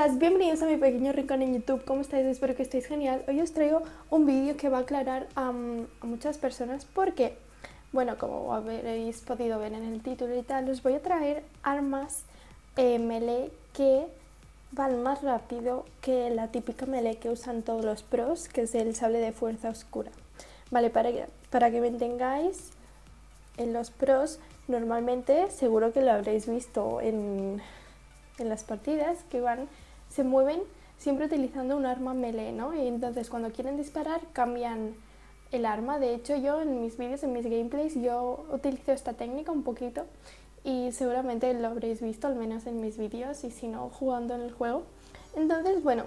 Chicas, bienvenidos a mi pequeño rincón en YouTube. ¿Cómo estáis? Espero que estéis genial. Hoy os traigo un vídeo que va a aclarar a muchas personas porque, bueno, como habréis podido ver en el título y tal, os voy a traer armas melee que van más rápido que la típica melee que usan todos los pros, que es el sable de fuerza oscura. Vale, para que me entengáis, en los pros normalmente seguro que lo habréis visto en las partidas que se mueven siempre utilizando un arma melee, ¿no? Y entonces cuando quieren disparar cambian el arma. De hecho, yo en mis vídeos, en mis gameplays, yo utilizo esta técnica un poquito y seguramente lo habréis visto, al menos en mis vídeos, y si no, jugando en el juego. Entonces, bueno,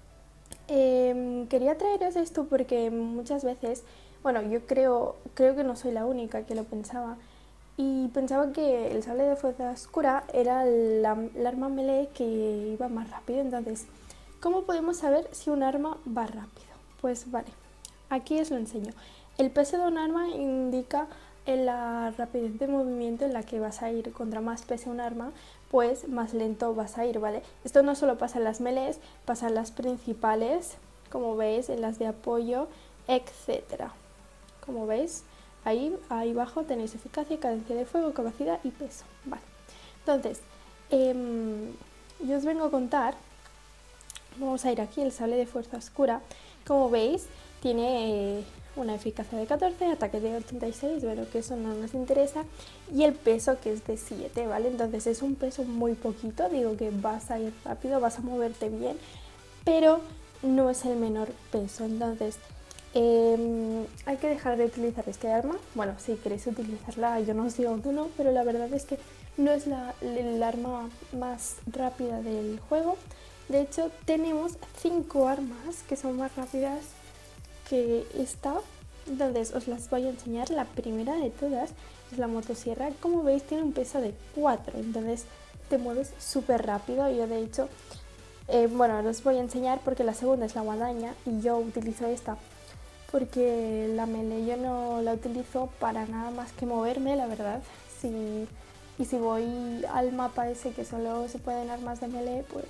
quería traeros esto porque muchas veces, bueno, yo creo que no soy la única que lo pensaba, y pensaba que el sable de fuerza oscura era el arma melee que iba más rápido. Entonces, ¿cómo podemos saber si un arma va rápido? Pues vale, aquí os lo enseño. El peso de un arma indica la rapidez de movimiento en la que vas a ir. Contra más pese un arma, pues más lento vas a ir, ¿vale? Esto no solo pasa en las melees, pasa en las principales, como veis, en las de apoyo, etcétera. Como veis, ahí abajo tenéis eficacia, cadencia de fuego, capacidad y peso. Vale. Entonces, yo os vengo a contar, vamos a ir aquí, el sable de fuerza oscura. Como veis, tiene una eficacia de 14, ataque de 86, bueno, que eso no nos interesa, y el peso que es de 7, ¿vale? Entonces es un peso muy poquito, digo que vas a ir rápido, vas a moverte bien, pero no es el menor peso. Entonces, hay que dejar de utilizar este arma. Bueno, si queréis utilizarla, yo no os digo que no, pero la verdad es que no es el arma más rápida del juego. De hecho, tenemos 5 armas que son más rápidas que esta. Entonces os las voy a enseñar. La primera de todas es la motosierra. Como veis, tiene un peso de 4, entonces te mueves súper rápido. Yo de hecho, bueno, os voy a enseñar porque la segunda es la guadaña y yo utilizo esta porque la melee yo no la utilizo para nada más que moverme, la verdad. Y si voy al mapa ese que solo se pueden armas de melee, pues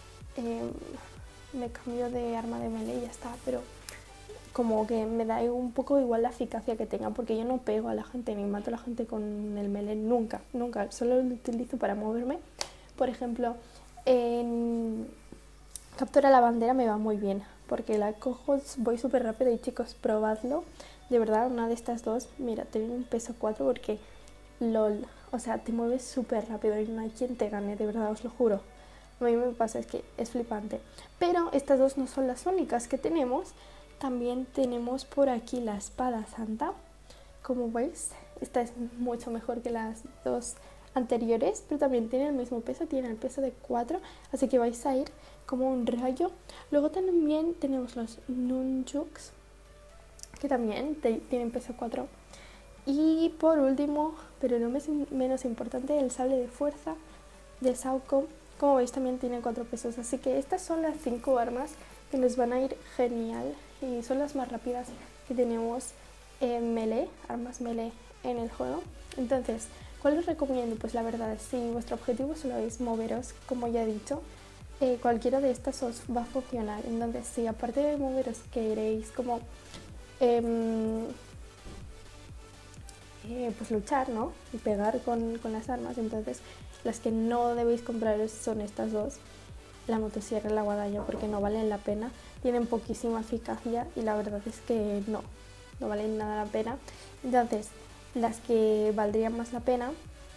me cambio de arma de melee y ya está. Pero como que me da un poco igual la eficacia que tenga, porque yo no pego a la gente ni mato a la gente con el melee, nunca, nunca. Solo lo utilizo para moverme. Por ejemplo, en captura la bandera me va muy bien, porque la cojo, voy súper rápido y chicos, probadlo. De verdad, una de estas dos, mira, tiene un peso 4 porque LOL, o sea, te mueves súper rápido y no hay quien te gane, de verdad, os lo juro. A mí me pasa, es que es flipante. Pero estas dos no son las únicas que tenemos. También tenemos por aquí la espada santa. Como veis, esta es mucho mejor que las dos anteriores, pero también tiene el mismo peso, tiene el peso de 4, así que vais a ir como un rayo. Luego también tenemos los nunchucks, que también tienen peso 4. Y por último, pero no menos importante, el sable de fuerza de Sauco. Como veis, también tiene 4 pesos, así que estas son las 5 armas que nos van a ir genial y son las más rápidas que tenemos en melee, armas melee en el juego. Entonces, ¿cuál os recomiendo? Pues la verdad, si vuestro objetivo solo es moveros, como ya he dicho, cualquiera de estas os va a funcionar. Entonces, si aparte de moveros queréis como pues luchar, ¿no? Y pegar con las armas, entonces las que no debéis compraros son estas dos, la motosierra y la guadaña, porque no valen la pena, tienen poquísima eficacia y la verdad es que no valen nada la pena. Entonces, las que valdrían más la pena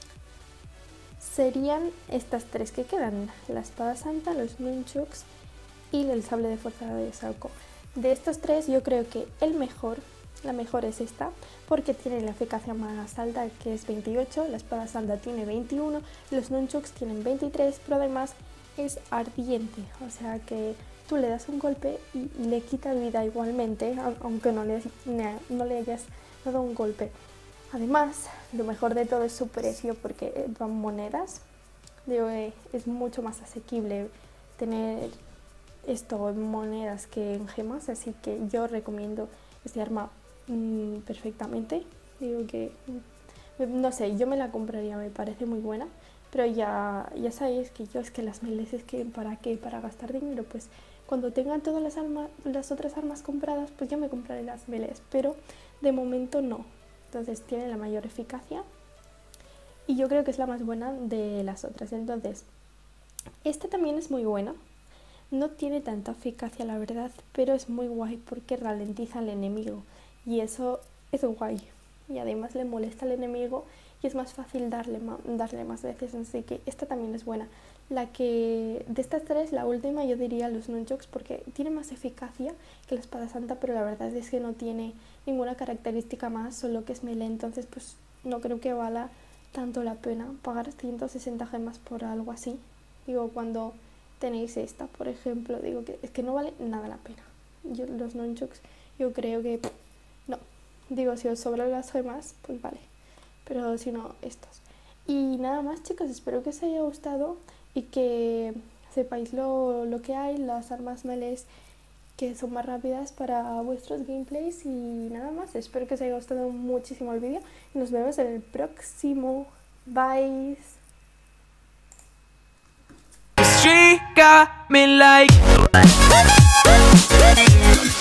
serían estas 3 que quedan: la espada santa, los nunchucks y el sable de fuerza de Sauco. De estos 3 yo creo que la mejor es esta, porque tiene la eficacia más alta, que es 28, la espada santa tiene 21, los nunchucks tienen 23, pero además es ardiente, o sea que tú le das un golpe y le quita vida igualmente, aunque no le hayas dado un golpe. Además, lo mejor de todo es su precio, porque van monedas. Digo, es mucho más asequible tener esto en monedas que en gemas, así que yo recomiendo este arma perfectamente. Digo que, no sé, yo me la compraría, me parece muy buena. Pero ya sabéis que yo es que las melees es que ¿para qué? Para gastar dinero, pues cuando tengan todas las otras armas compradas, pues ya me compraré las melees, pero de momento no. Entonces tiene la mayor eficacia y yo creo que es la más buena de las otras. Entonces, esta también es muy buena. No tiene tanta eficacia, la verdad, pero es muy guay porque ralentiza al enemigo y eso es guay. Y además le molesta al enemigo y es más fácil darle más veces, así que esta también es buena. La que de estas tres, la última yo diría los nunchucks porque tiene más eficacia que la espada santa, pero la verdad es que no tiene ninguna característica más, solo que es melee, entonces pues no creo que valga tanto la pena pagar 160 gemas por algo así. Digo, cuando tenéis esta, por ejemplo, digo que es que no vale nada la pena. Los nunchucks yo creo que no. Digo, si os sobran las gemas, pues vale, pero si no, estos. Y nada más, chicos, espero que os haya gustado y que sepáis lo que hay, las armas melees que son más rápidas para vuestros gameplays. Y nada más, espero que os haya gustado muchísimo el vídeo y nos vemos en el próximo. Bye. She got me like